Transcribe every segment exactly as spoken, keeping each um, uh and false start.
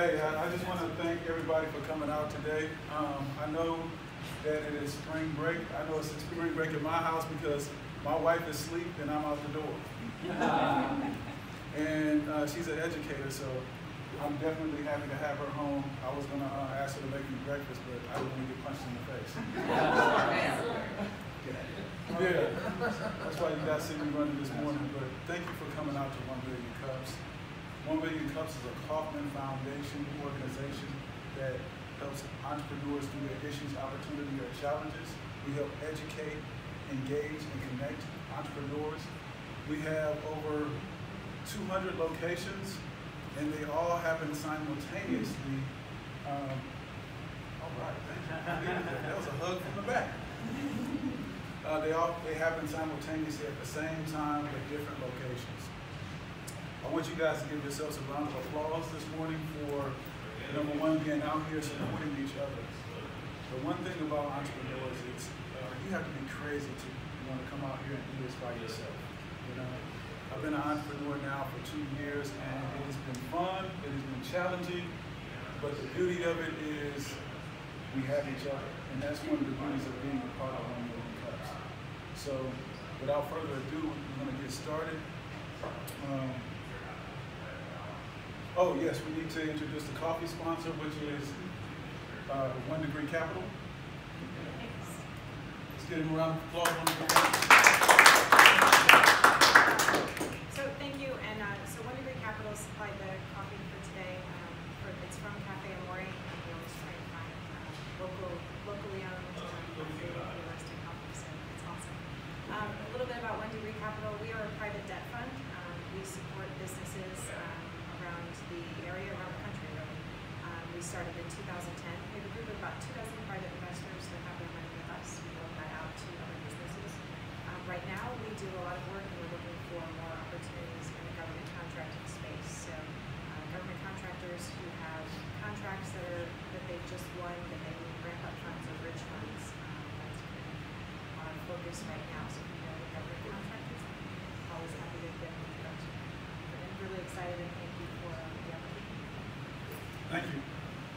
Hey, I, I just want to thank everybody for coming out today. Um, I know that it is spring break. I know it's spring break at my house because my wife is asleep and I'm out the door. And uh, she's an educator, so I'm definitely happy to have her home. I was going to uh, ask her to make me breakfast, but I didn't want to get punched in the face. Yeah, that's why you guys see me running this morning. But thank you for coming out to One Billion Cups. One Billion Cups is a Kauffman Foundation organization that helps entrepreneurs through their issues, opportunity, or challenges. We help educate, engage, and connect entrepreneurs. We have over two hundred locations, and they all happen simultaneously. Um, all right, thank you. That was a hug from the back. Uh, they all they happen simultaneously at the same time at different locations. I want you guys to give yourselves a round of applause this morning for, number one, being out here supporting each other. The one thing about entrepreneurs is uh, you have to be crazy to want to come out here and do this by yourself. You know, I've been an entrepreneur now for two years, and it has been fun. It has been challenging, but the beauty of it is we have each other, and that's one of the beauties of being a part of One Billion Cups. So, without further ado, we're going to get started. Um, Oh yes, we need to introduce the coffee sponsor, which is uh, One Degree Capital. Let's get him a round of applause. So thank you, and uh, so One Degree Capital supplied the coffee for today. Um, for, it's from Cafe Amore, and we always try to find uh, local, locally owned, um, realistic coffee, so it's awesome. Um, a little bit about One Degree Capital. We are a private debt fund. Um, we support businesses um, around the area, around the country, really. Um, we started in two thousand ten. We have a group of about two dozen private investors that have their money with us. We loan that out to other businesses. Um, right now, we do a lot of work, and we're looking for more opportunities in the government contracting space. So, uh, government contractors who have contracts that are that they've just won, that they need ramp-up funds or bridge funds. Um, that's kind of our focus right now. So, if you know the government contractors, I'm always happy to get an introduction. But I'm really excited, and thank you for uh, the opportunity. Thank you.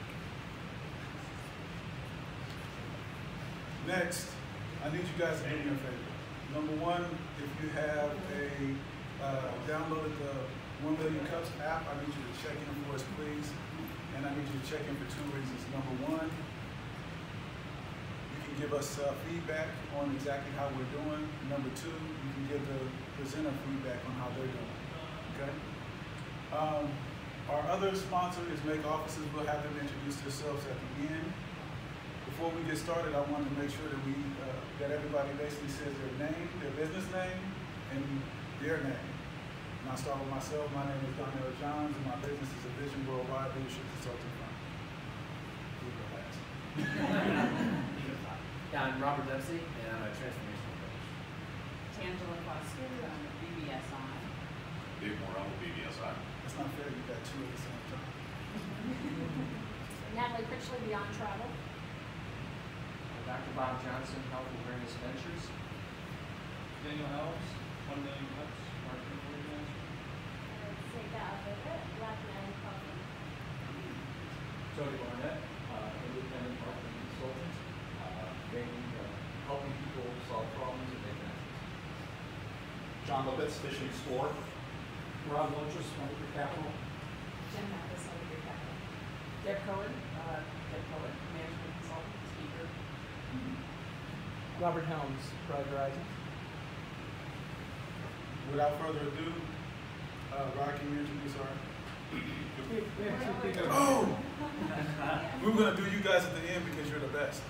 Next, I need you guys to do me a favor. Number one, if you have a uh, downloaded the One Billion Cups app, I need you to check in for us, please. And I need you to check in for two reasons. Number one, you can give us uh, feedback on exactly how we're doing. Number two, you can give the presenter feedback on how they're doing. Okay? Um, our other sponsor is Make Offices. We'll have them introduce themselves at the end. Before we get started, I want to make sure that we uh, that everybody basically says their name, their business name, and their name. And I'll start with myself. My name is Donnell Johns, and my business is a Vision Worldwide Leadership Consulting Firm. Yeah, I'm Robert Dempsey, and I'm a transformational coach. Tangela Foster, I'm a B B S I. Dave Morrell, B B S I. That's not fair, you got two at the same time. Natalie Critchley, Beyond Travel. Doctor Bob Johnson, Health and Wellness Ventures. Daniel Helms, One Million Cups, marketing organizer. Sega Aveda, Black Man Coffee. Tony Barnett, uh, independent marketing consultant, uh, mainly uh, helping people solve problems and make connections. John Lopez, Fishing Explorer. Rob Lunches, One Degree Capital. Jen Mathis, One Degree Capital. Deb Cohen, uh, Deb Cohen, management consultant, speaker. Robert Helms, Private Horizons. Without further ado, uh, Rod, can you introduce our... Oh! We were going to do you guys at the end because you're the best.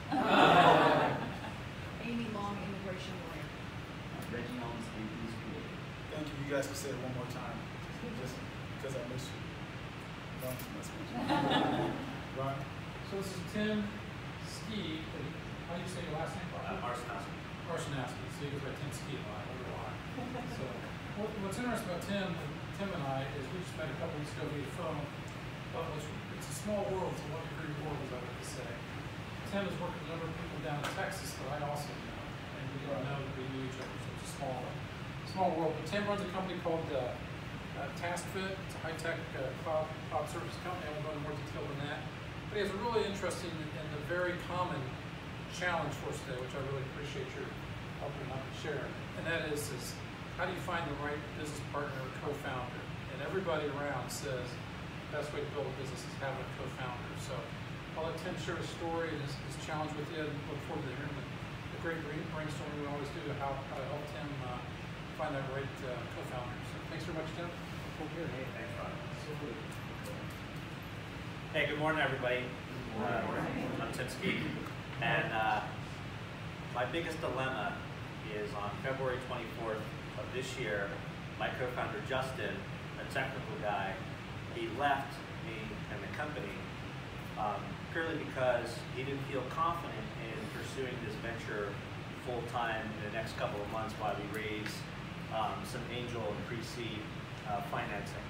Amy Long, immigration lawyer. Reggie Holmes, A P's creator. Thank you. You guys can say it one more time, just because I miss you. Don't miss me. Rod? So this is Tim Ski. How do you say your last name? Uh, Arsenaski. Arsenaski. So you go by Tim Ski a lot. I don't know why. So what, what's interesting about Tim, Tim and I, is we just met a couple weeks ago via phone. But it's, it's a small world. It's a one degree world, as I like to say. Tim has worked with a number of people down in Texas that I also know, and we didn't know that we knew each other. So it's a small, small world. But Tim runs a company called uh, uh, uh, TaskFit. It's a high-tech uh, cloud, cloud service company. I won't go into more detail than that. But he has a really interesting and a very common challenge for us today, which I really appreciate your helping out and sharing. And that is, is how do you find the right business partner or co-founder? And everybody around says the best way to build a business is having a co-founder. So I'll let Tim share his story and his, his challenge with you, and look forward to hearing the, the great brainstorming we always do to how, how to help Tim uh, find that right uh, co-founder. So thanks very much, Tim. Cool here. Hey, thanks, Ron. Absolutely. Hey, good morning, everybody. Uh, I'm Tim Skeet, and uh, my biggest dilemma is on February twenty-fourth of this year, my co-founder Justin, a technical guy, he left me and the company um, purely because he didn't feel confident in pursuing this venture full-time in the next couple of months while we raise um, some angel and pre-seed uh, financing.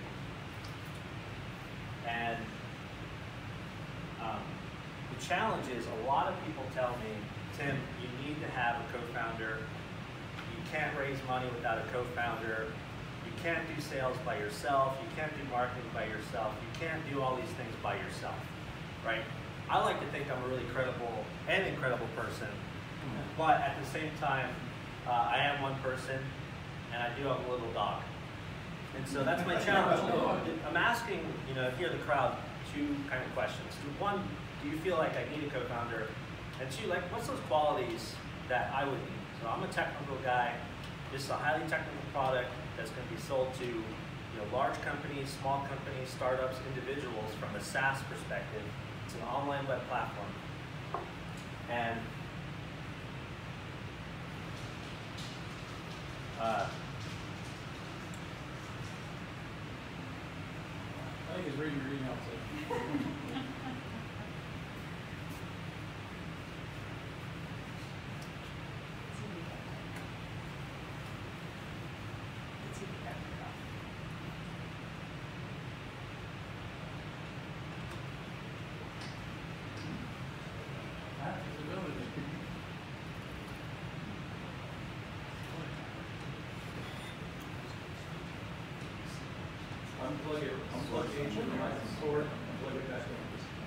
And um, the challenge is a lot of people tell me, Tim, you need to have a co-founder. You can't raise money without a co-founder. You can't do sales by yourself. You can't do marketing by yourself. You can't do all these things by yourself, right? I like to think I'm a really credible and incredible person, but at the same time, uh, I am one person, and I do have a little dog. And so that's my challenge. I'm asking, you know, here the crowd, two kind of questions. One, do you feel like I need a co-founder? And two, like, what's those qualities that I would need? So I'm a technical guy. This is a highly technical product that's going to be sold to, you know, large companies, small companies, startups, individuals from a SaaS perspective. It's an online web platform. And uh, I think he's reading your email too. Unplug it, unplug H D M I cord, and plug it back in.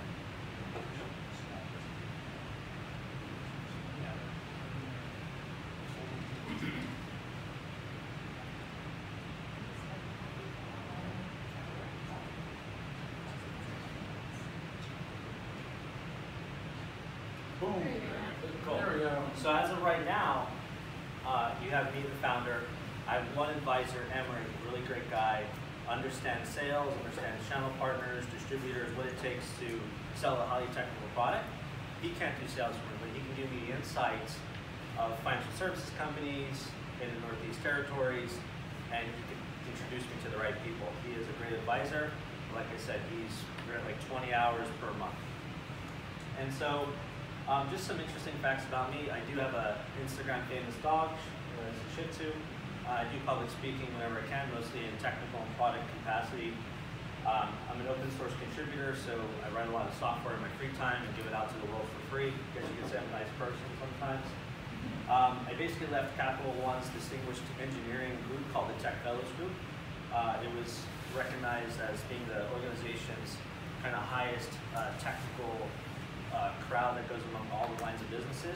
Boom. cool. There we go. So as of right now, uh, you have me, the founder. I have one advisor, Emery, a really great guy. Understands sales, understands channel partners, distributors, what it takes to sell a highly technical product. He can't do sales for me, but he can give me insights of financial services companies in the Northeast Territories, and he can introduce me to the right people. He is a great advisor. Like I said, he's like twenty hours per month. And so, um, just some interesting facts about me. I do have an Instagram famous dog. Uh, it's a Shih Tzu. Uh, I do public speaking whenever I can, mostly in technical and product capacity. Um, I'm an open source contributor, so I write a lot of software in my free time and give it out to the world for free. I guess you could say I'm a nice person sometimes. Um, I basically left Capital One's distinguished engineering group called the Tech Fellows Group. Uh, it was recognized as being the organization's kind of highest uh, technical uh, crowd that goes among all the lines of businesses.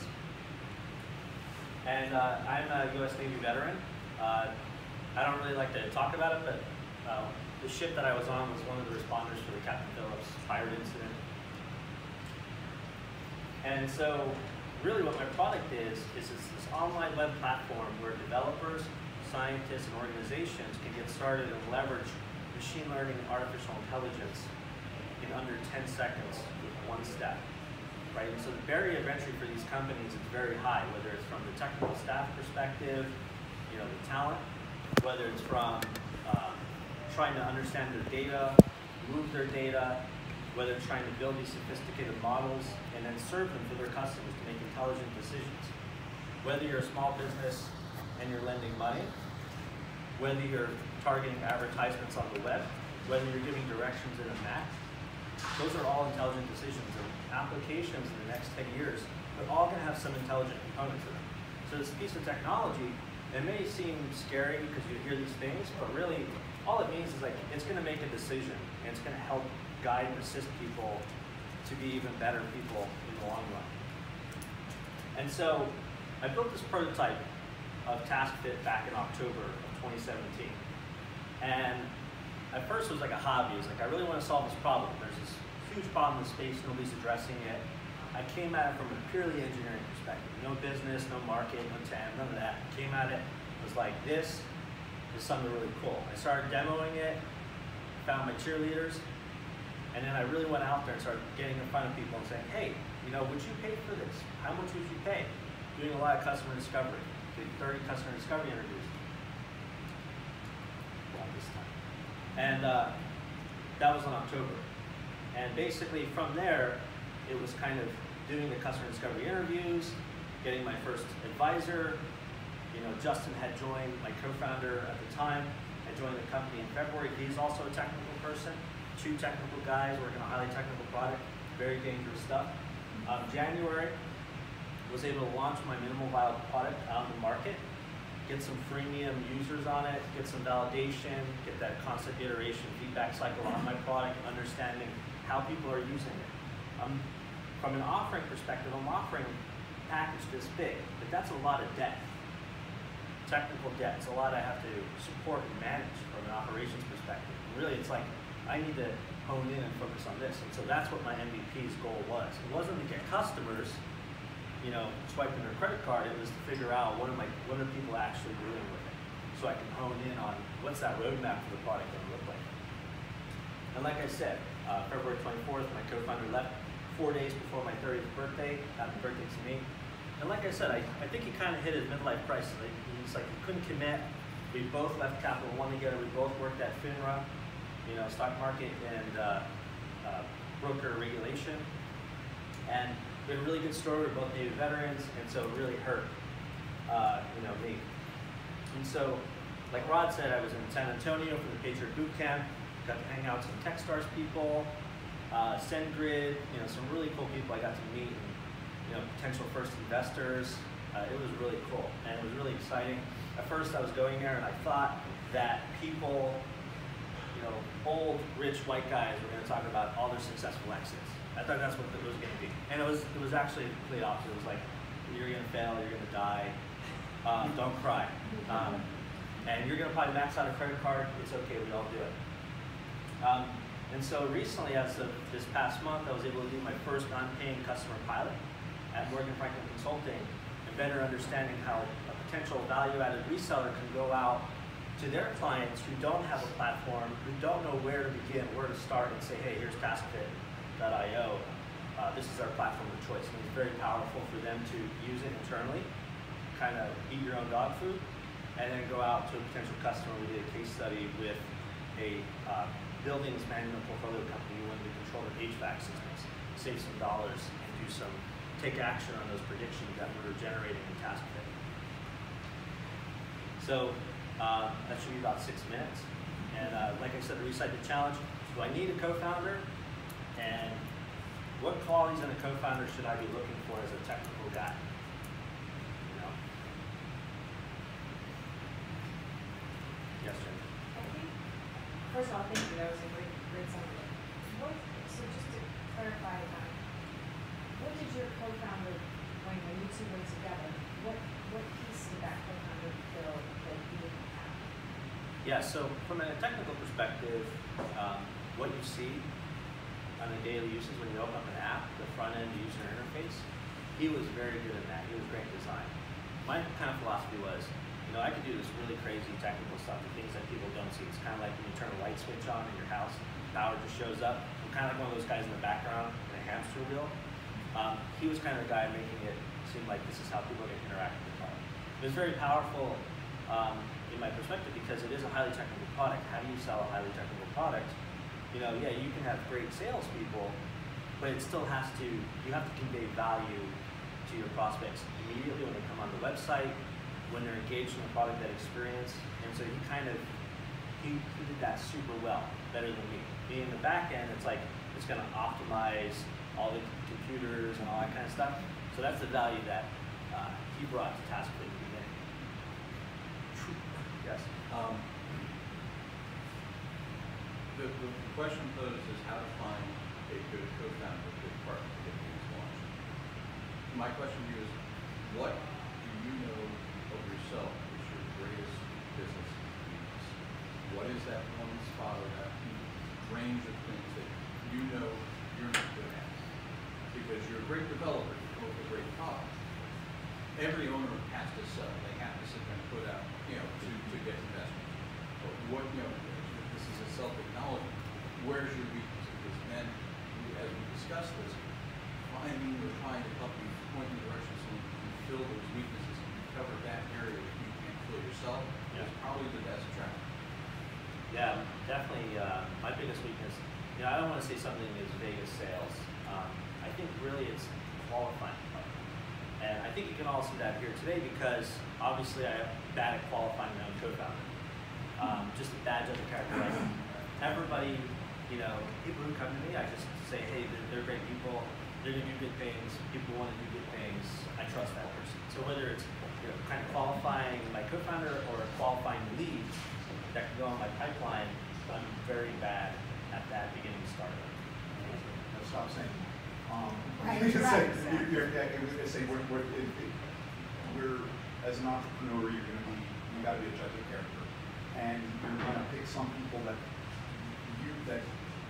And uh, I'm a U S Navy veteran. Uh, I don't really like to talk about it, but uh, the ship that I was on was one of the responders for the Captain Phillips pirate incident. And so really what my product is, is it's this online web platform where developers, scientists, and organizations can get started and leverage machine learning and artificial intelligence in under ten seconds with one step. Right? And so the barrier of entry for these companies is very high, whether it's from the technical staff perspective, you know, the talent, whether it's from um, trying to understand their data, move their data, whether it's trying to build these sophisticated models and then serve them for their customers to make intelligent decisions. Whether you're a small business and you're lending money, whether you're targeting advertisements on the web, whether you're giving directions in a map, those are all intelligent decisions, and applications in the next ten years, they're all going to have some intelligent component to them. So this piece of technology, it may seem scary because you hear these things, but really, all it means is like it's going to make a decision, and it's going to help guide and assist people to be even better people in the long run. And so I built this prototype of TaskFit back in October of twenty seventeen. And at first it was like a hobby. It was like, I really want to solve this problem. There's this huge problem in the space, nobody's addressing it. I came at it from a purely engineering perspective. No business, no market, no T A M, none of that. I came at it, was like, this is something really cool. I started demoing it, found my cheerleaders, and then I really went out there and started getting in front of people and saying, hey, you know, would you pay for this? How much would you pay? Doing a lot of customer discovery. Did thirty customer discovery interviews. Well, this time. And uh, that was in October. And basically from there, it was kind of doing the customer discovery interviews, getting my first advisor. You know, Justin had joined, my co-founder at the time, had joined the company in February. He's also a technical person. Two technical guys working on a highly technical product, very dangerous stuff. Um, January, was able to launch my minimal viable product out in the market, get some freemium users on it, get some validation, get that constant iteration feedback cycle on my product, understanding how people are using it. Um, from an offering perspective, I'm offering a package this big, but that's a lot of debt. Technical debt, it's a lot I have to support and manage from an operations perspective. And really, it's like, I need to hone in and focus on this. And so that's what my M V P's goal was. It wasn't to get customers, you know, swiping their credit card. It was to figure out what am I, what are people actually doing with it, so I can hone in on what's that roadmap for the product going to look like. And like I said, uh, February twenty-fourth, my co-founder left four days before my thirtieth birthday. Happy birthday to me. And like I said, I, I think he kind of hit his midlife crisis. Like, he's like, he couldn't commit. We both left Capital One together. We both worked at FINRA, you know, stock market and uh, uh, broker regulation. And we had a really good story. We're both Navy veterans, and so it really hurt, uh, you know, me. And so, like Rod said, I was in San Antonio for the Patriot Boot Camp. Got to hang out with some Techstars people, uh, SendGrid, you know, some really cool people I got to meet, and, you know, potential first investors. Uh, it was really cool, and it was really exciting. At first, I was going there, and I thought that people, you know, old, rich white guys were going to talk about all their successful exits. I thought that's what it was going to be. And it was it was actually the complete opposite. It was like, you're going to fail, you're going to die, um, don't cry. Um, and you're going to probably max out a credit card, it's okay, we all do it. Um, and so recently, as of this past month, I was able to do my first non-paying customer pilot at Morgan Franklin Consulting, and better understanding how a potential value-added reseller can go out to their clients who don't have a platform, who don't know where to begin, where to start, and say, hey, here's TaskFit dot i o. Uh, this is our platform of choice. And it's very powerful for them to use it internally, kind of eat your own dog food, and then go out to a potential customer. We did a case study with a uh, buildings management portfolio company who wanted to control their H V A C systems, save some dollars, and do some, take action on those predictions that we were generating in TaskFit. So uh, that should be about six minutes. And uh, like I said, to recite the challenge, do I need a co-founder? And what qualities in a co-founder should I be looking for as a technical guy? You know? Yes, Jen? I think, first of all, thank you. That was a great, great summary. What, so just to clarify, um, what did your co-founder, when, when you two were together, what, what piece did that co-founder build that you didn't have? Yeah, so from a technical perspective, um, what you see on a daily usage when you open up an app, the front end user interface, he was very good at that. He was great design. My kind of philosophy was, you know, I could do this really crazy technical stuff, the things that people don't see. It's kind of like when you turn a light switch on in your house, power just shows up. I'm kind of like one of those guys in the background in a hamster wheel. Um, he was kind of the guy making it seem like this is how people are going to interact with the product. It was very powerful um, in my perspective because it is a highly technical product. How do you sell a highly technical product? You know, yeah, you can have great salespeople, but it still has to, you have to convey value to your prospects immediately when they come on the website, when they're engaged in the product, that experience. And so he kind of, he, he did that super well, better than me. Me in the back end, it's like, it's going to optimize all the computers and all that kind of stuff. So that's the value that uh, he brought to TaskFit at the beginning. Yes? Um, the, the question posed is how to find a good co-founder, a good partner to get things launched. My question to you is, what do you know of yourself is your greatest business weakness? What is that one spot or that range of things that you know you're not good at? Because you're a great developer, you come up with a great product. Every owner has to sell. They have to sit there and put out, you know, to, to get investment. But what, you know, this is a self-acknowledgement. Where's your weakness? Because then, as we discuss this, finding or trying to help you point in the direction so you can fill those weaknesses and cover that area that you can't fill yourself Yeah. is probably the best track. Yeah, definitely. Uh, my biggest weakness, you know, I don't want to say something as vague as sales. Um, I think really it's qualifying. And I think you can all see that here today because obviously I am bad at qualifying my own co-founder. Um, just a badge of the character. Like everybody, you know, people who come to me, I just say, hey, they're, they're great people. They're gonna do good things. People want to do good things. I trust that person. So whether it's you know, kind of qualifying my co-founder or qualifying the lead that can go on my pipeline, I'm very bad at that beginning startup. Let's stop saying. Um, Right, you can right, say, exactly. you're, yeah, I was gonna say, we're, we're, it, it, we're, as an entrepreneur, you're gonna be, you gotta be a judge of character. And you're gonna pick some people that you, that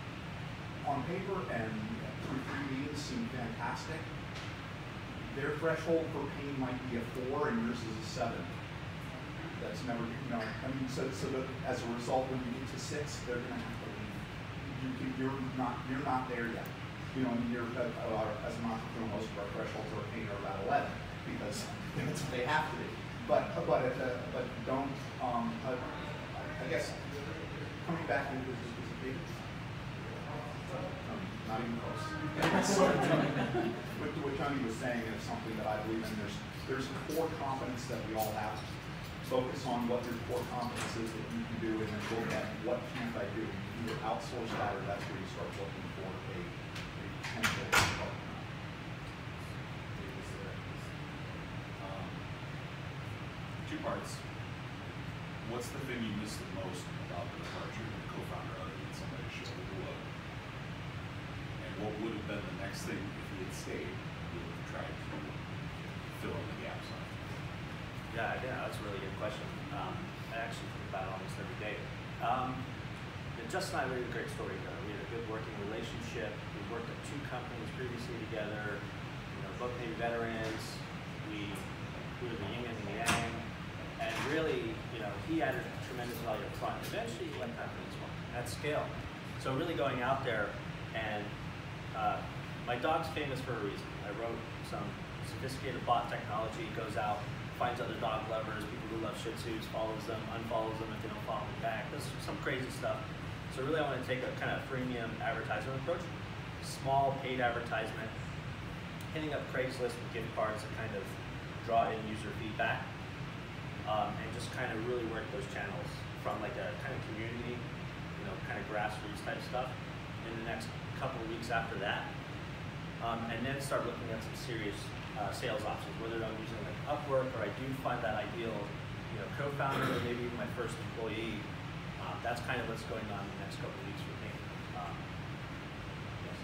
on paper and through three meetings seem fantastic. Their threshold for pain might be a four and yours is a seven. That's never, you know, I mean, so, so that as a result, when you get to six, they're gonna have to leave. You, you, you're not, you're not there yet. You know, you're, uh, as an entrepreneur, most of our thresholds are pain are about eleven because that's what they have to be. But, but, uh, but don't, um, uh, I guess, coming back into this, is it big? Um, not even close. what, what Johnny was saying is something that I believe in. There's, there's a core competence that we all have. Focus on what your core competence is that you can do and then look at what can't I do. You either outsource that or that's where you start looking for a potential partner. Um, two parts. What's the thing you miss the most about the departure of the co-founder other than somebody showing the love? And what would have been the next thing if he had stayed? You would have tried to fill in the gaps on. Yeah, yeah, that's a really good question. Um, I actually think about it almost every day. Um, Justin and I, we had a great story together. We had a good working relationship. We worked at two companies previously together. You know, both Navy veterans. We, we were the yin and the yang. And really, you know, he added tremendous value up front. Eventually, he left companies at scale. So really going out there and uh, my dog's famous for a reason. I wrote some sophisticated bot technology, goes out, finds other dog lovers, people who love Shih Tzus, follows them, unfollows them if they don't follow them back. This is some crazy stuff. So really I want to take a kind of freemium advertisement approach, small paid advertisement, hitting up Craigslist with gift cards to kind of draw in user feedback, um, and just kind of really work those channels from like a kind of community, you know, kind of grassroots type stuff in the next couple of weeks after that. Um, and then start looking at some serious uh, sales options, whether I'm using like Upwork or I do find that ideal, you know, co-founder or maybe even my first employee. Um, that's kind of what's going on in the next couple of weeks for me. Um, yes.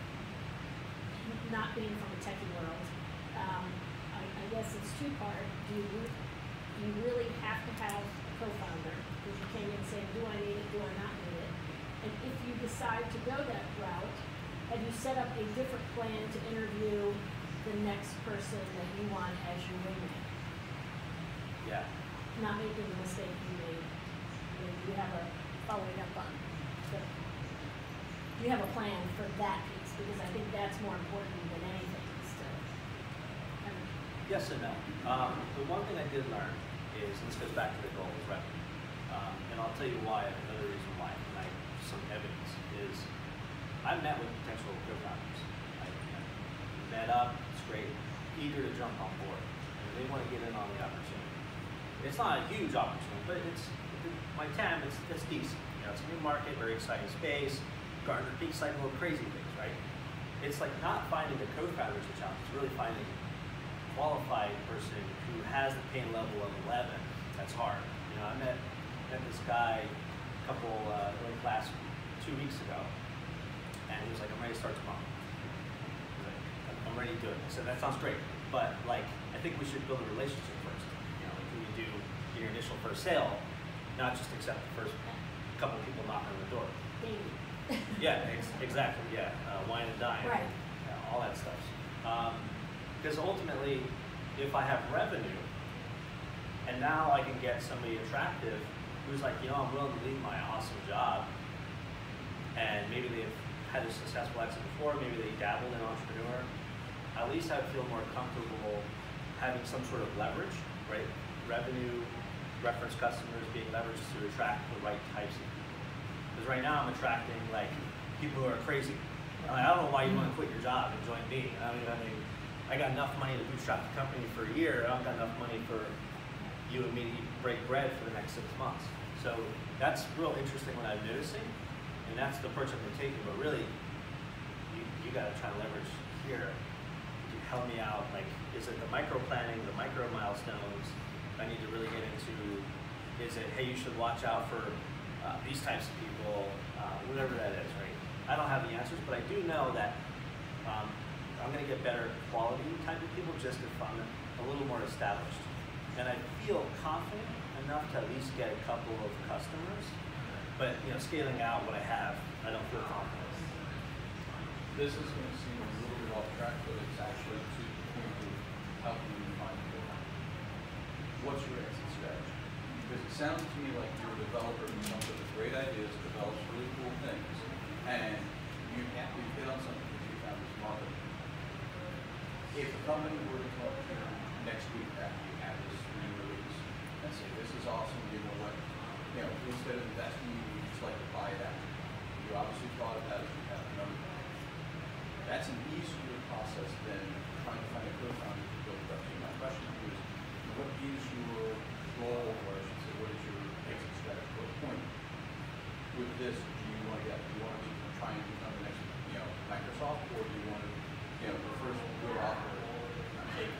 Not being from the techie world, um, I, I guess it's two-part. Do you, do you really have to have a co-founder? Because you came in saying, do I need it, do I not need it? And if you decide to go that route, have you set up a different plan to interview the next person that you want as your wingman? Yeah. Not making the mistake you made. You know, you have a following up on. The, you have a plan for that piece because I think that's more important than anything. Is to kind of Yes and no. Um, the one thing I did learn is, and this goes back to the goal, is revenue. Um, and I'll tell you why, another reason why, and I some evidence is I met with potential co-founders. I you know, met up, it's great, eager to jump on board. And they want to get in on the opportunity. It's not a huge opportunity, but it's my T A M, it's, it's decent. You know, it's a new market, very exciting space, Gartner Peak Cycle, crazy things, right? It's like not finding the co-founder is a challenge, it's really finding a qualified person who has the pain level of eleven. That's hard. You know, I met, met this guy a couple uh, early class two weeks ago, and he was like, I'm ready to start tomorrow. I was like, I'm ready to do it. I said, that sounds great, but like, I think we should build a relationship first. You know, like when you do your initial first sale, not just accept the first couple of people knocking on the door. Baby. Yeah, ex exactly, yeah, uh, wine and dine, Right. yeah, all that stuff. Um, because ultimately, if I have revenue, and now I can get somebody attractive who's like, you know, I'm willing to leave my awesome job, and maybe they've had a successful exit before, maybe they dabbled in entrepreneur, at least I feel more comfortable having some sort of leverage, right? Revenue, reference customers being leveraged to attract the right types of people. Because right now I'm attracting like people who are crazy. I, mean, I don't know why you want to quit your job and join me. I mean, I mean, I got enough money to bootstrap the company for a year. I don't got enough money for you and me to break bread for the next six months. So that's real interesting what I'm noticing, and that's the approach I'm taking. But really, you, you got to try to leverage here. You help me out. Like, is it the micro planning, the micro milestones? I need to really get into. Is it, hey, you should watch out for uh, these types of people, uh, whatever that is, right? I don't have the answers, but I do know that um, I'm going to get better quality type of people just if I'm a little more established. And I feel confident enough to at least get a couple of customers, but you know, scaling out what I have, I don't feel confident. This is going to seem a little bit off track, but it's actually to the point of helping you find a good one. What's your exit strategy? Because it sounds to me like you're a developer who comes up with great ideas, develops really cool things, and you have to hit on something that you found is market. If a company were to talk to you next week after you have this new release and say, this is awesome, you know what, you know, instead of investing, you just like to buy it out. You obviously thought about it, you have a number. That's an easier process than trying to find a co-founder to build it up. So my question to you is, what is your goal, or I should say, what is your exit strategy? What point with this do you want to get? Do you want to be trying to become the next, you know, Microsoft, or do you want to, you know, the first good offer take?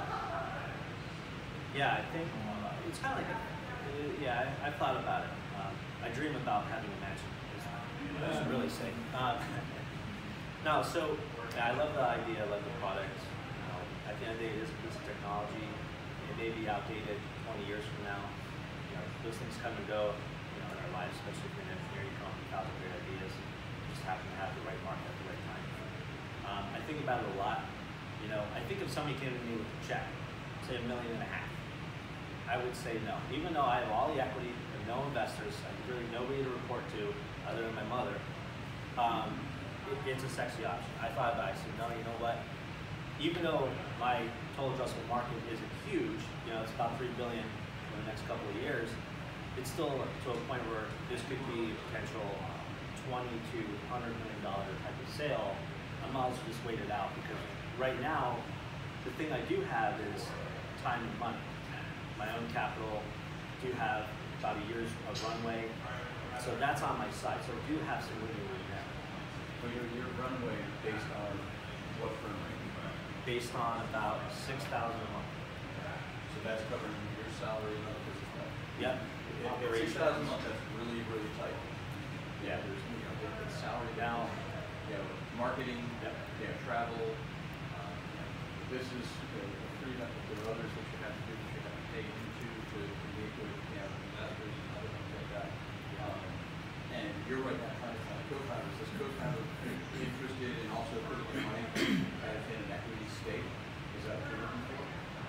Yeah, I think uh, it's kind of like, a, uh, yeah, I, I've thought about it. Um, I dream about having a mansion, I should really say. Uh, no, so yeah, I love the idea, I love the product. You know, at the end of the day, it is a piece of technology. It may be outdated twenty years from now. You know, those things come and go, you know, in our lives, especially if you're an engineer, you come up with thousand great ideas. You just happen to have the right market at the right time. Um, I think about it a lot. You know, I think if somebody came to me with a check, say a million and a half, I would say no. Even though I have all the equity and no investors, I have really nobody to report to other than my mother, um, it, it's a sexy option. I thought about it, I said, no, you know what? Even though my total addressable market isn't huge, you know, it's about three billion dollars in the next couple of years, it's still to a point where this could be a potential twenty to one hundred million dollar type of sale. I might as well just wait it out, because right now, the thing I do have is time and money. My own capital, do have about a year's of runway, so that's on my side. So I do have some wiggle room there. But your, your runway is based on what firm rate? Based on about six thousand a month. So that's covering your salary and other business stuff? Yep. Six thousand a month, that's really, really tight. Yeah. There's, you know, the, the salary Now, you know, marketing, yep. you know, travel. Um, this is, you know, free, there are others that you have to do, that you have to pay into to, to meet with, you know, investors and other things like that. Um, and you're right now trying to find co-founders. Is this co-founder interested in also putting their money as in an equity stake? Is that what you're looking for?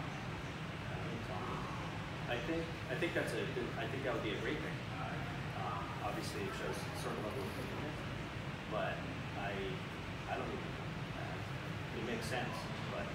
I think I think that's a good, I think that would be a great thing. Um, obviously, it shows a certain level of commitment, but I I don't think uh, it makes sense. But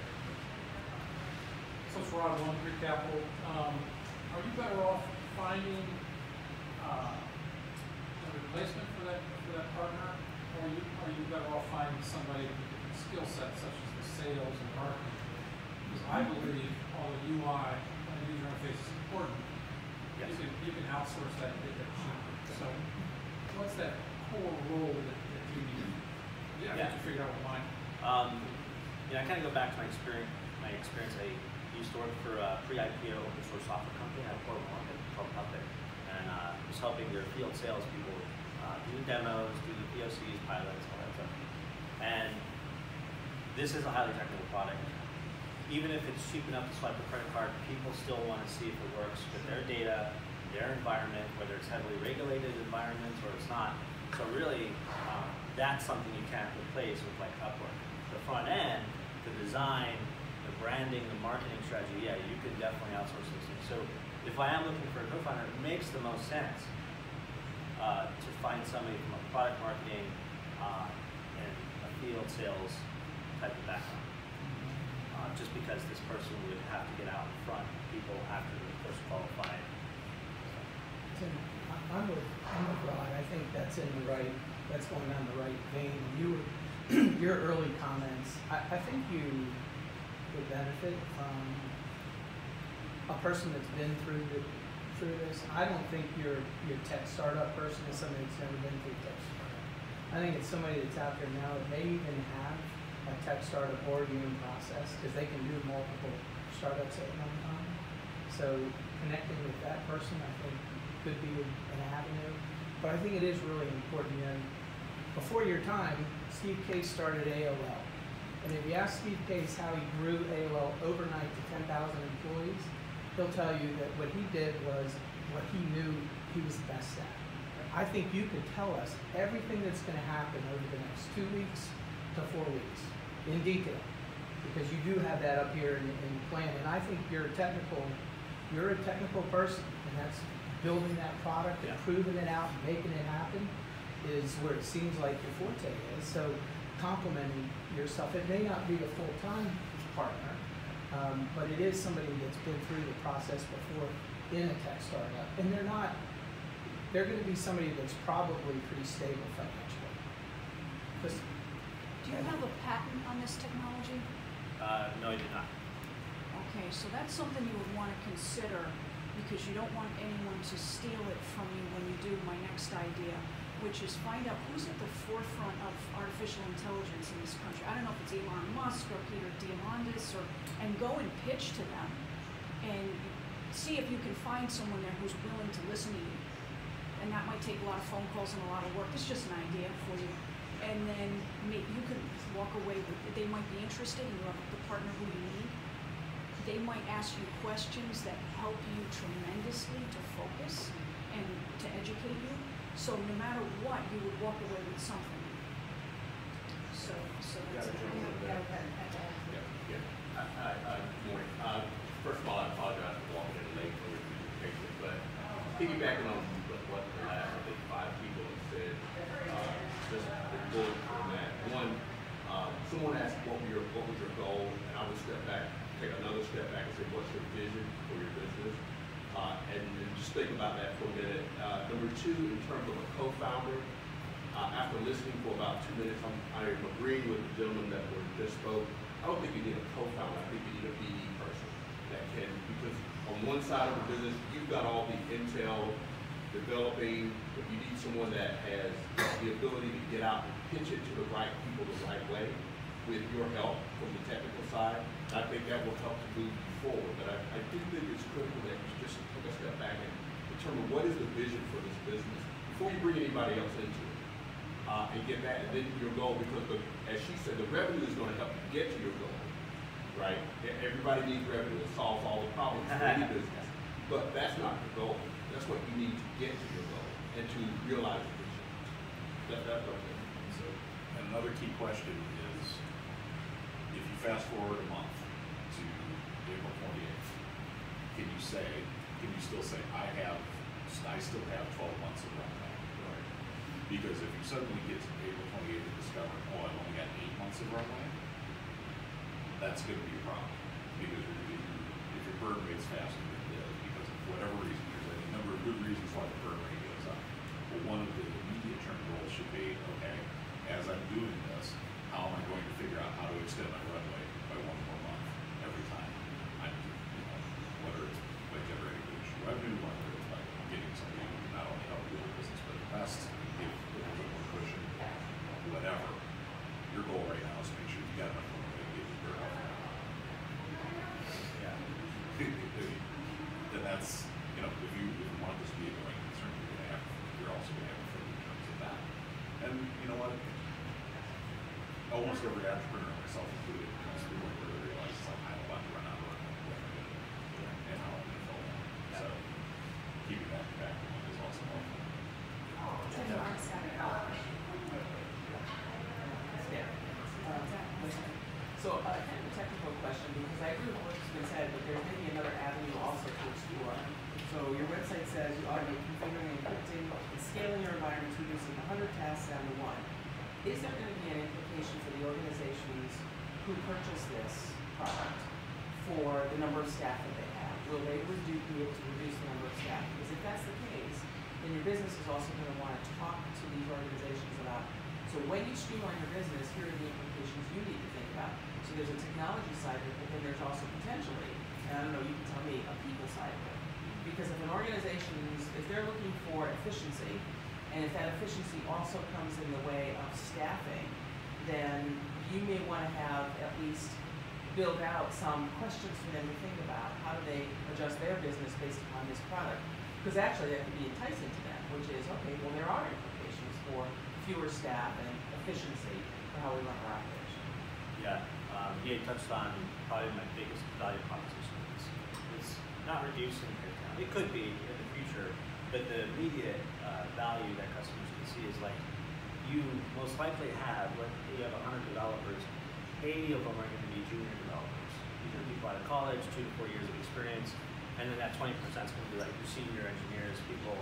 So it's Rod, One Creek Capital. Um, are you better off finding uh, a replacement for that for that partner, or are you are you better off finding somebody with different skill sets, such as the sales and marketing? Because I believe all the U I and the user interface is important. yes. You can you can outsource that and get that cheaper. So what's that core role that, that you need? Yeah, Yeah. I figured out what mine. Um, you know, I kind of go back to my experience. My experience, I used to work for a pre-I P O open source software company out of Portland, Oregon, called Puppet, and uh, was helping their field salespeople uh, do the demos, do the P O Cs, pilots, all that stuff. And this is a highly technical product. Even if it's cheap enough to swipe a credit card, people still want to see if it works with their data, their environment, whether it's heavily regulated environments or it's not. So really, um, that's something you can't replace with like Upwork. The front end, the design, the branding, the marketing strategy, yeah, you could definitely outsource those things. So if I am looking for a co-founder, it makes the most sense uh, to find somebody from a product marketing uh, and a field sales type of background. Uh, just because this person would have to get out in front of people after they're first qualified. Tim, I- I'm with, I'm with Rod. I think that's in the right, that's going on the right vein. You, your early comments, I, I think you would benefit from a person that's been through the, through this. I don't think your your tech startup person is somebody that's never been through tech startup. I think it's somebody that's out there now that may even have a tech startup or union process, because they can do multiple startups at one time. So connecting with that person, I think, could be an avenue. But I think it is really important. You know, before your time, Steve Case started A O L. And if you ask Steve Case how he grew A O L overnight to ten thousand employees, he'll tell you that what he did was what he knew he was the best at. I think you could tell us everything that's going to happen over the next two weeks to four weeks in detail, because you do have that up here in, in the plan. And I think you're a technical, you're a technical person, and that's building that product and Yeah. proving it out and making it happen is where it seems like your forte is. So complimenting yourself, it may not be a full-time partner, um, but it is somebody that's been through the process before in a tech startup, and they're not, they're going to be somebody that's probably pretty stable financially. Just, Do you have a patent on this technology? Uh, no, I do not. Okay, so that's something you would want to consider, because you don't want anyone to steal it from you when you do my next idea, which is find out who's at the forefront of artificial intelligence in this country. I don't know if it's Elon Musk or Peter Diamandis, or and go and pitch to them and see if you can find someone there who's willing to listen to you. And that might take a lot of phone calls and a lot of work. It's just an idea for you. And then maybe you could walk away with, they might be interested and you have the partner who you need. They might ask you questions that help you tremendously to focus and to educate you. So no matter what, you would walk away with something. So, so that's it. Yeah, yeah. I, I, I, morning. Uh, first of all, I apologize for walking in late for your presentation, but piggybacking on what, what the last, I think, five people have said, uh, just a bullet from that. One, um, someone asked what were your, what was your goal, and I would step back, take another step back and say, what's your vision for your business? Uh, and, and just think about that for a minute. Uh, number two, in terms of a co-founder, uh, after listening for about two minutes, I'm, I am agreeing with the gentleman that were just spoke. I don't think you need a co-founder. I think you need a B D person that can, because on one side of the business, you've got all the intel, developing, but you need someone that has the ability to get out and pitch it to the right people the right way with your help from the technical side. And I think that will help to move you forward. But I, I do think it's critical that you just take a step back and determine what is the vision for this business before you bring anybody else into it. Uh, and get that, and then your goal, because the, as she said, the revenue is going to help you get to your goal, right? Everybody needs revenue. It solves all the problems for any business. But that's not the goal. That's what you need to get to your goal and to realize the vision. That, that's okay. So, and another key question is, if you fast forward a month to April twenty-eighth, can you say, can you still say, I have, I still have twelve months of runtime? Right. Because if you suddenly get to April twenty-eighth and discover, oh, I've only got eight months of runway, that's going to be a problem. Because if, if your burn rate's faster than it is, because of whatever reason, there's a number of good reasons why the burn rate goes up. But one of the immediate term goals should be, okay, as I'm doing this, how am I going to figure out how to extend my runway by one more month every time I'm, you know, whether it's by generating additional revenue, whether it's by getting something to not only help build a business but invest, give a little bit more cushion, whatever. Your goal right now is to make sure you got enough runway to get your health out. Yeah. Then that's, you know, if you, if you want this to be a going concern, you're gonna have, you're also gonna have to think in terms of almost every entrepreneur, myself included, comes through one where they realize it's like, I'm about to run out of work. And how I'm gonna fill that. So keeping that back is also helpful. Yeah. Um, So, uh, kind of a technical question, because I agree with what's been said, but there's maybe another avenue also to explore. So your website says you automate configuring and encrypting and scaling your environments, reducing one hundred tasks down to one. Is there going to be an implication for the organizations who purchase this product for the number of staff that they have? Will they reduce, be able to reduce the number of staff? Because if that's the case, then your business is also going to want to talk to these organizations about, so when you streamline your business, here are the implications you need to think about. So there's a technology side of it, but then there's also potentially, and I don't know, you can tell me, a people side of it. Because if an organization, is, if they're looking for efficiency, and if that efficiency also comes in the way of staffing, then you may want to have at least build out some questions for them to think about. How do they adjust their business based upon this product? Because actually that could be enticing to them, which is, okay, well there are implications for fewer staff and efficiency for how we run our operation. Yeah, um, you touched on probably my biggest value proposition. It's, it's not reducing headcount. It could be in the future, but the immediate uh, value that customers can see is like, you most likely have, when you have one hundred developers, eighty of them are going to be junior developers. These are people out of college, two to four years of experience, and then that twenty percent is going to be like your senior engineers, people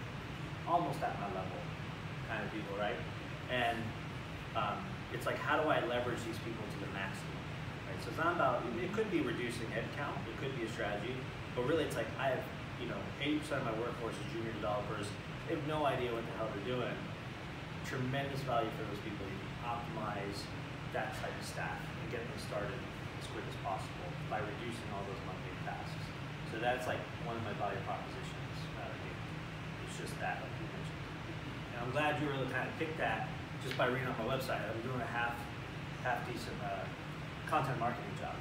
almost at my level kind of people, right? And um, it's like, how do I leverage these people to the maximum, right? So it's not about, it could be reducing headcount, it could be a strategy, but really it's like, I have, you know, eighty percent of my workforce is junior developers. They have no idea what the hell they're doing. Tremendous value for those people. You can optimize that type of staff and get them started as quick as possible by reducing all those mundane tasks. So that's like one of my value propositions. Uh, it's just that, like you mentioned. And I'm glad you were able to kind of pick that just by reading on my website. I'm doing a half, half decent uh, content marketing job.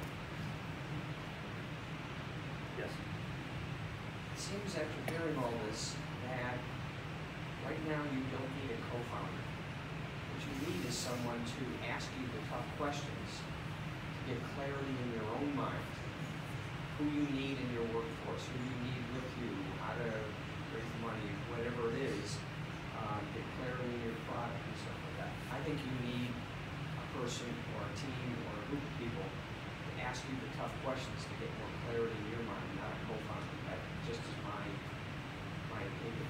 Yes. It seems after hearing all this that right now you don't need a co-founder. What you need is someone to ask you the tough questions, to get clarity in your own mind, who you need in your workforce, who you need with you, how to raise money, whatever it is, um, get clarity in your product and stuff like that. I think you need a person or a team or a group of people to ask you the tough questions to get more clarity in your mind, not a co-founder. That just is my, my opinion.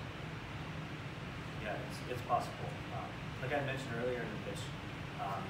Yeah, it's, it's possible. Um, like I mentioned earlier in the pitch, um,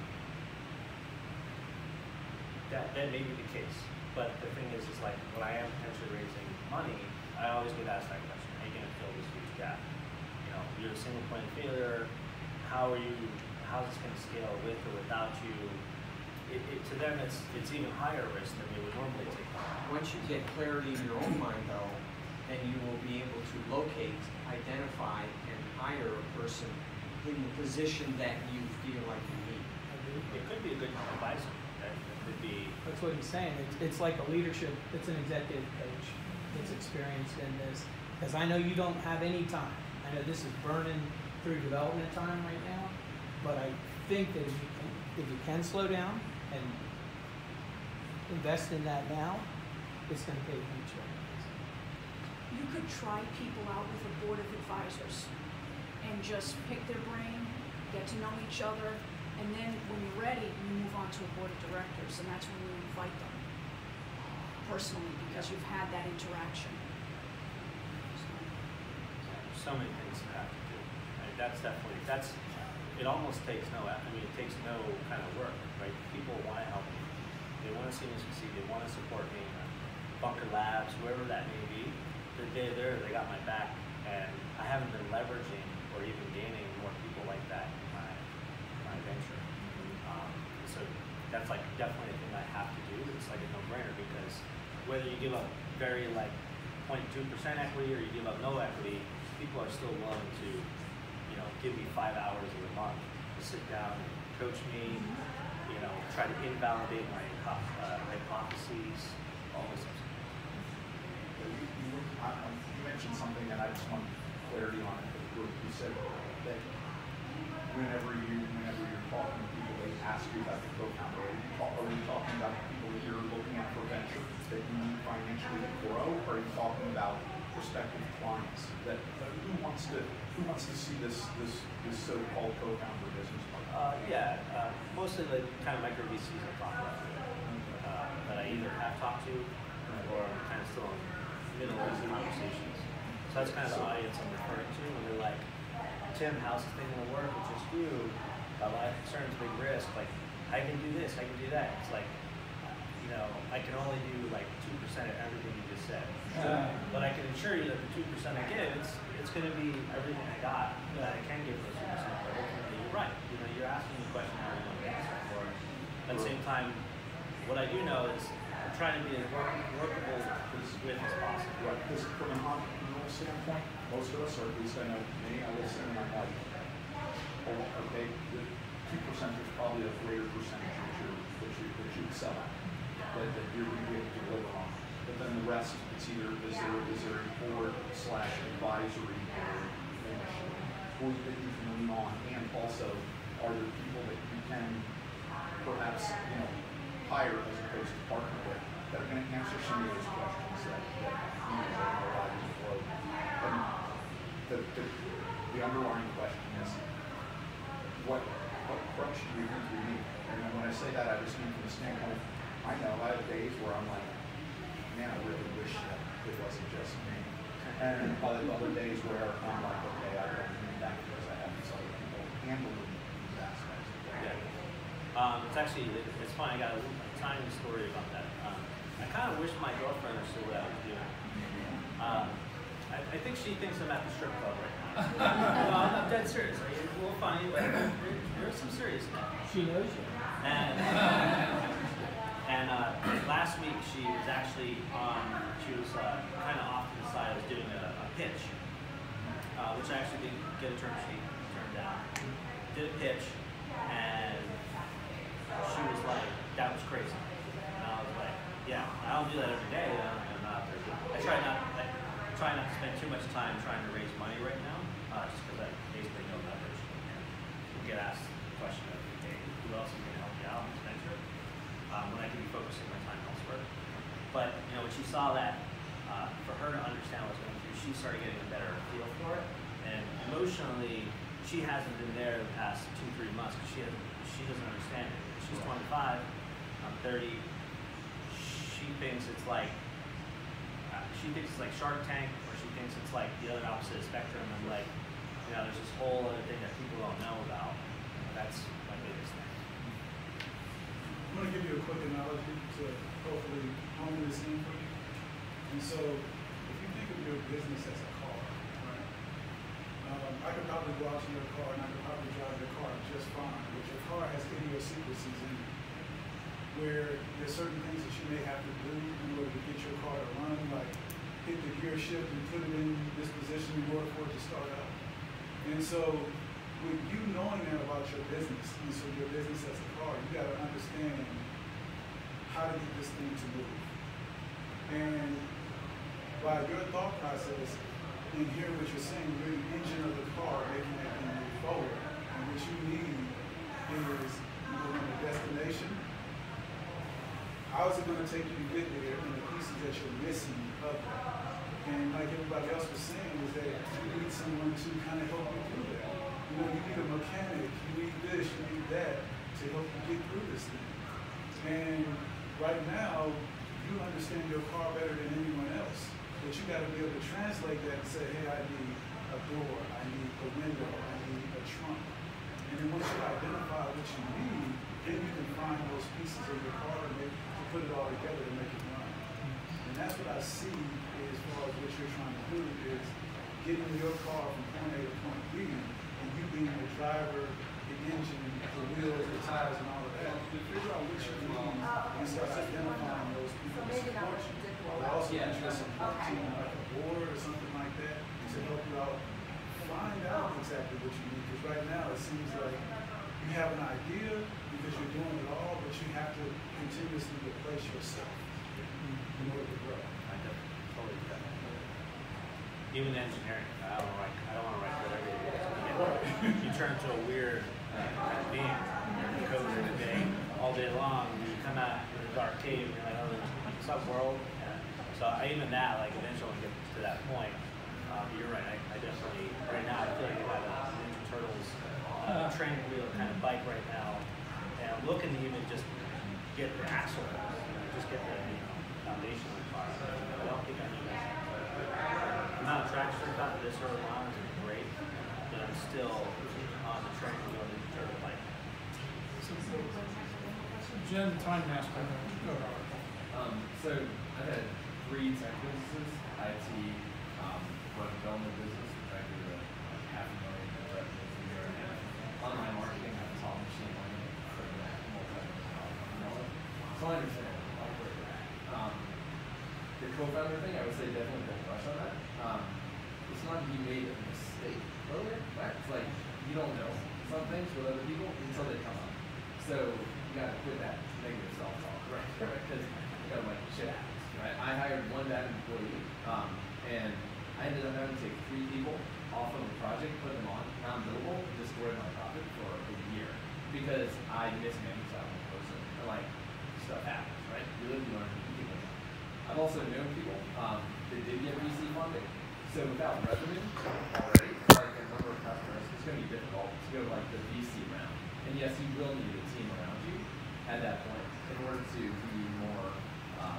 that, that may be the case. But the thing is, is like when I am potentially raising money, I always get asked that question: how are you going to fill this huge gap? You know, you're a single point of failure. How are you? How's this going to scale with or without you? It, it, to them, it's it's even higher risk than they would normally take on. Once you get clarity in your own mind, though, then you will be able to locate, identify, and hire a person in the position that you feel like you need. It could be a good advisor. That could be. That's what he's saying. It's, it's like a leadership, it's an executive coach that's experienced in this. Because I know you don't have any time. I know this is burning through development time right now. But I think that if you can, if you can slow down and invest in that now, it's going to pay huge dividends. You could try people out with a board of advisors and just pick their brain, get to know each other, and then when you're ready, you move on to a board of directors, and that's when you invite them personally because you've had that interaction. So many things to have to do. Right? That's definitely, that's, it almost takes no, I mean, it takes no kind of work, right? People want to help me. They want to see me succeed. They want to support me. Bunker Labs, whoever that may be, they're there, they got my back. And I haven't been leveraging or even gaining more people like that in my, my venture. Um, so that's like definitely a thing I have to do. It's like a no-brainer because whether you give up very like zero point two percent equity or you give up no equity, people are still willing to, you know, give me five hours of the month to sit down and coach me, you know, try to invalidate my uh, hypotheses, all this stuff. You, you, you mentioned something, and I just want clarity on it for the group. You said that whenever you, whenever you're talking to people they ask you about the co-founder? Are you, talk, are you talking about people that you're looking at for venture that you need financially to grow? Or are you talking about prospective clients that, that who wants to who wants to see this this this so-called co-founder business model? Uh, yeah, uh, mostly the kind of micro V Cs I talk about, uh, that I either have talked to or I'm kind of still in the middle of these conversations. So that's kind of the audience I'm referring to when they're like, Tim, how's this thing gonna work with just you? Got a lot of concerns, big risk. Like, I can do this, I can do that. It's like, you know, I can only do like two percent of everything you just said. Yeah. But I can assure you that the two percent I give, it's it's gonna be everything I got that I can give those two percent. But ultimately, you're right. You know, you're asking me a question I really want to answer for. At the same time, what I do know is I'm trying to be as work, workable as with as possible. Right, because from an entrepreneurial standpoint, most of us, or at least I know me, I listen and I'm like, oh, okay, the two percent is probably a greater percentage that you that you that you excel at, that, that you're going to be able to deliver on. But then the rest, it's either is there is there a board slash advisory board or that you can lean on, and also are there people that you can perhaps you know hire as opposed to partner with that are going to answer some of those questions that, that you know that are allowed to flow. And the, the the underlying question is what what crutch do you think you need? And when I say that, I just mean from the standpoint, I know I have days where I'm like, man, I really wish that it wasn't just me. And other, other days where I'm like, okay, I don't need that because I have these other people handling these aspects. Yeah. Um, it's actually, it, it's funny, I got a, a tiny story about that. Um, I kind of wish my girlfriend understood what I was doing. Um, I, I think she thinks I'm at the strip club right now. No, I'm dead serious. Like, we'll find, like, there, there's some seriousness. She knows you. And, and uh, last week she was actually on, she was uh, kind of off to the side. I was doing a, a pitch, uh, which I actually didn't get a term sheet turned down. Did a pitch, and she was like, that was crazy. And I was like, yeah, I don't do that every day. I'm, I'm not there. I try not, I try not to spend too much time trying to raise money right now, uh, just because I basically know leverage. And we get asked the question every day, who else is going to help you out in this venture? Um, when I could be focusing my time elsewhere. But, you know, when she saw that, uh, for her to understand what was going through, she started getting a better feel for it. And emotionally, she hasn't been there the past two, three months because she, she doesn't understand it. She's twenty-five, I'm thirty. She thinks it's like, uh, she thinks it's like Shark Tank, or she thinks it's like the other opposite of the spectrum, and like, you know, there's this whole other thing that people don't know about. And that's my biggest thing. I'm going to give you a quick analogy to hopefully hone this in for you. And so, if you think of your business as a car, right? Um, I could probably go out to your car and I could probably drive your car just fine, but your car has idiosyncrasies in it, where there's certain things that you may have to do in order to get your car to run, like hit the gear shift and put it in this position in order for it to start up. And so, with you knowing that about your business, and so your business as a car, you got to understand how to get this thing to move. And by your thought process, and hearing what you're saying, you're the engine of the car making that thing move forward. And what you need is you go on a destination. How is it going to take you to get there, and the pieces that you're missing of that? And like everybody else was saying, is that you need someone to kind of help you through that. You know, you need a mechanic, you need this, you need that to help you get through this thing. And right now, you understand your car better than anyone else. But you got to be able to translate that and say, hey, I need a door, I need a window, I need a trunk. And then once you identify what you need, then you can find those pieces of your car and make, to put it all together to make it run. And that's what I see as far as what you're trying to do is getting your car from point A to point B, and you being the driver, the engine, the wheels, the tires, and all of that. To figure out what you need and start identifying those people to support you. But also get you a support team like a board or something like that to help you out. Find out exactly what you need, because right now it seems like you have an idea because you're doing it all, but you have to continuously replace yourself in order to grow. I totally get that. Even engineering, I don't want to write, I don't want to write code every day. You turn into a weird uh, being. code in a day, all day long, and you come out in a dark cave and you're like, oh, what's up, world? Yeah. So I, even that, like eventually when we get to that point, um, you're right, I, I definitely, right now I feel like I have a Ninja Turtles uh, training wheel kind of bike right now, and I'm looking to even just get the axle, you know, just get the you know, foundation of the car. I don't think I need that. The amount of traction I've gotten this early on is great, but I'm still on the training wheel of the turtle bike. Jen, Time Master, go Robert. Um, so I've had three tech businesses, I T, um, web development business, which I did a like, half a million in revenue for a year and a half. Online marketing, I taught machine learning for that multi-million dollar. So I understand like where you're at. Um, the co-founder thing, I would say definitely don't rush on that. Um, it's not that you made a mistake earlier, right? It's like you don't know some things with other people until they come up. So you gotta quit that negative self-talk, right? Because you gotta like shit happens, right? I hired one bad employee, um, and I ended up having to take three people off of the project, put them on non-billable, and destroy my profit for a year because I mismanaged that one person. And like stuff happens, right? You live, you learn, you keep it. I've also known people um, that did get V C funding, so without revenue already, like a number of customers, it's going to be difficult to go like the V C round. And yes, you will need a team around you at that point in order to be more, um,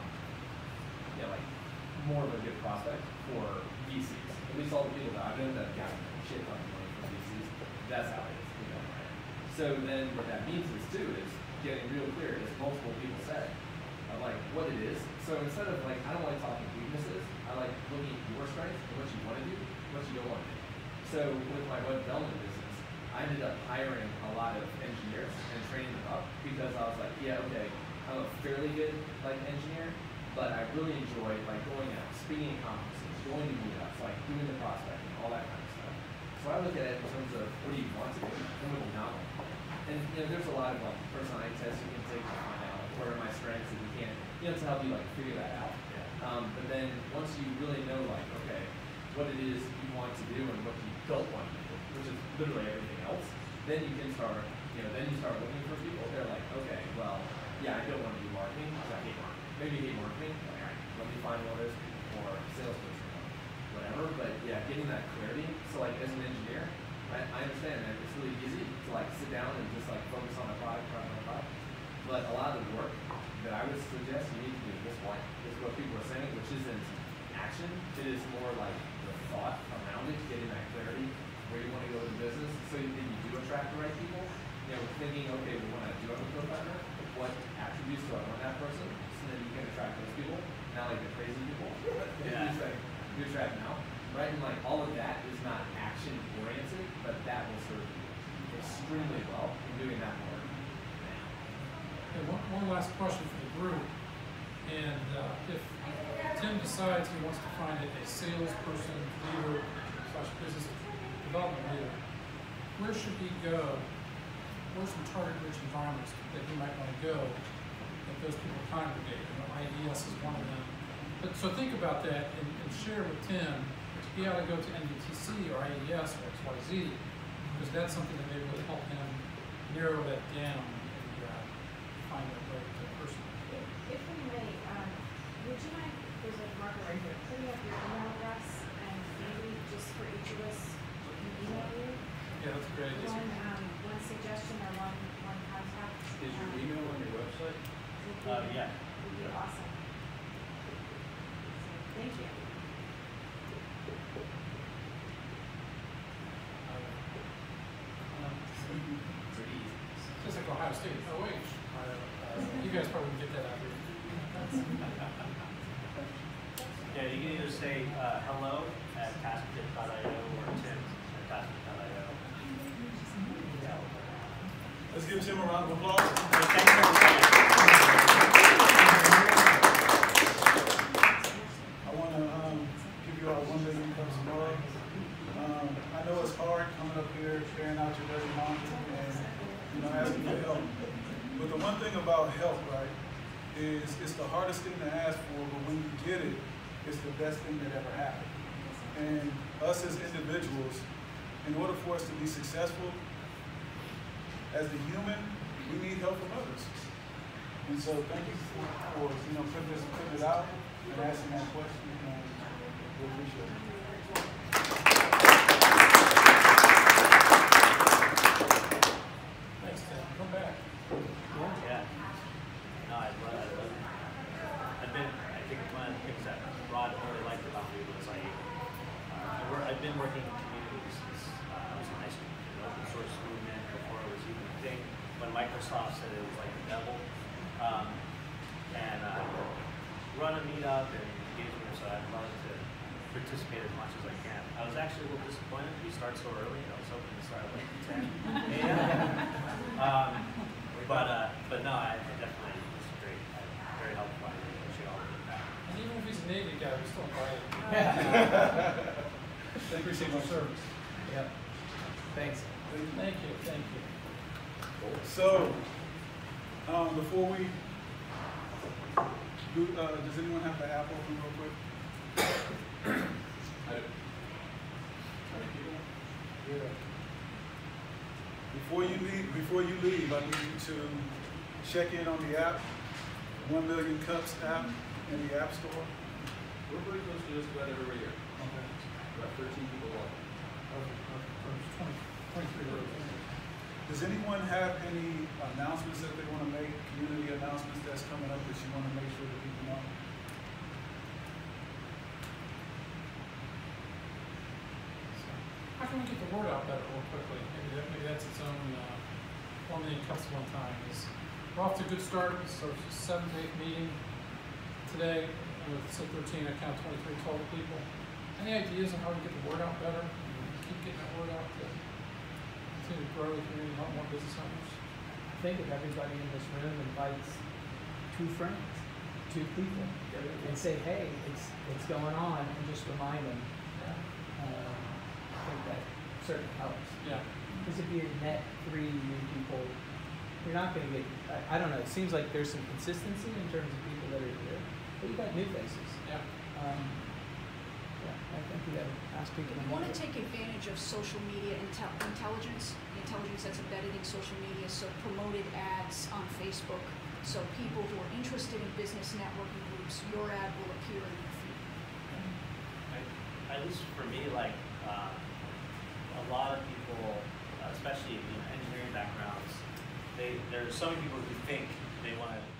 yeah, like more of a good prospect for V Cs. At least all the people that I've known that have gotten shit ton of money from V Cs, that's how it is, you know, right? So then what that means is too is getting real clear, as multiple people say, of like what it is. So instead of like, I don't like talking weaknesses, I like looking at your strengths and what you want to do, what you don't want to do. So with my web development business, I ended up hiring a lot of engineers and training them up because I was like, yeah, okay, I'm a fairly good like engineer, but I really enjoy like going out, speaking at conferences, going to meetups, like doing the prospecting, all that kind of stuff. So I look at it in terms of what do you want to do and what do you not want to do. And you know, there's a lot of like personality tests you can take to find out like, where are my strengths and you can't, you know, to help you like figure that out. Um, but then once you really know like, okay, what it is you want to do and what you don't want to do, which is literally everything else, then you can start, you know, then you start looking for people. They're like, okay, well, yeah, I don't want to do marketing, I hate marketing. Maybe you hate marketing, all right, let me find one of those people or salesperson or whatever. But yeah, getting that clarity. So like as an engineer, I, I understand that it's really easy to like sit down and just like focus on a product, product, on a product. But a lot of the work that I would suggest you need to do at this point is what people are saying, which isn't action. It is more like the thought around it, getting that clarity, where you want to go in business, so you think you do attract the right people. You know, thinking, okay, well, when I do have a co-founder, what attributes do I want that person? So then you can attract those people, not like the crazy people. Yeah. You like, you attract now, right? And like all of that is not action oriented, but that will serve you extremely well in doing that work now. Okay, one, one last question for the group. And uh, if Tim decides he wants to find a, a salesperson, leader, slash business development leader, where should he go? Where's some target-rich environments that he might want to go that those people congregate? You know, I E S is one of them. But so think about that and, and share with Tim. He ought to go to N B T C or I E S or X Y Z because that's something that may really help him narrow that down and uh, find that right uh, person. If we may, um, would you mind, there's a marker right here, putting up your email address and maybe just for each of us, we can email you? Yeah, that's a great idea. One, um, one suggestion or one, one contact. Is your um, email on your website? would be- Uh, yeah. Would be awesome. Thank you. Just like Ohio State, O H. Uh, you guys probably get that out here. Yeah, you can either say uh, hello at taskfit dot i o or Tim at taskfit dot i o. Let's give Tim a round of applause. Hey, thanks for saying. I want to um, give you all one million cups of love. Um, I know it's hard coming up here, carrying out your dirty laundry, and you know, asking for help. But the one thing about help, right, is it's the hardest thing to ask for, but when you get it, it's the best thing that ever happened. And us as individuals, in order for us to be successful, as the human, we need help from others. And so thank you for, for you know, putting this, putting it out and asking that question, and we appreciate it. Thanks, Tim. Come back. Yeah. No, I love, I love it. I've been, I think one of the things that Rod really liked about me was I, uh, I work, I've been working in communities since uh, I was in high school. The open source movement before it was even a thing. When Microsoft said it was like the devil. Um, and uh, run a meetup and engage with them, so I'd love to participate as much as I can. I was actually a little disappointed we start so early. I was hoping to start like ten a m um, but uh, but no, I, I definitely it's great. I'm very helpful. I really appreciate all of it. And even if he's a Navy guy, we still invite him. Appreciate your service. Yep. Thanks. Thank you, thank you. So, um, before we do, uh, does anyone have the app open real quick? I do. Yeah. Before you leave, before you leave, I need you to check in on the app, One Million Cups app in the App Store. We're pretty close to just about every year. Okay. About thirteen people log. Okay, okay. There's twenty, twenty-three rows. Does anyone have any announcements that they want to make, community announcements that's coming up that you want to make sure that people know? How can we get the word out better real quickly? Maybe that, maybe that's its own uh, one million cups one time. Is we're off to a good start. So seventh, eighth meeting today with C thirteen. I count twenty-three total people. Any ideas on how to get the word out better? Keep getting that word out to continue to grow the community, help more business owners. I think if everybody in this room invites two friends, two people, and say, hey, it's it's going on, and just remind them. Um, I think that certainly helps. Yeah. Because if you net three new people, you're not going to get, I, I don't know, it seems like there's some consistency in terms of people that are here, but you got new faces. Yeah. Um, yeah, I think you got to ask people to You want to make it. take advantage of social media intel intelligence, the intelligence that's embedded in social media, so promoted ads on Facebook, so people who are interested in business networking groups, your ad will appear in their feed. I, at least for me, like um, a lot of people, uh, especially in engineering backgrounds, they there's so many people who think they want to